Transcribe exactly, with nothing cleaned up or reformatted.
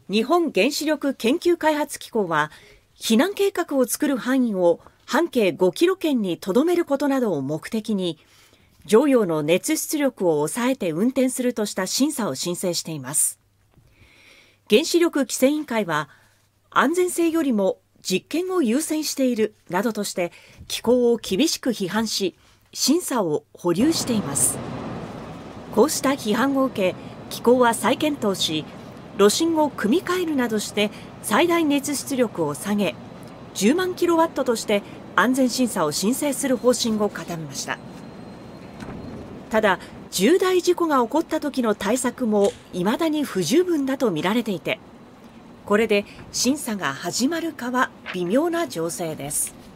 日本原子力研究開発機構は、避難計画を作る範囲を半径ごキロ圏にとどめることなどを目的に、常用の熱出力を抑えて運転するとした審査を申請しています。原子力規制委員会は、安全性よりも実験を優先しているなどとして機構を厳しく批判し、審査を保留しています。こうした批判を受け、機構は再検討し、炉心を組み替えるなどして最大熱出力を下げ、じゅうまんキロワットとして安全審査を申請する方針を固めました。ただ、重大事故が起こった時の対策も未だに不十分だと見られていて、これで審査が始まるかは微妙な情勢です。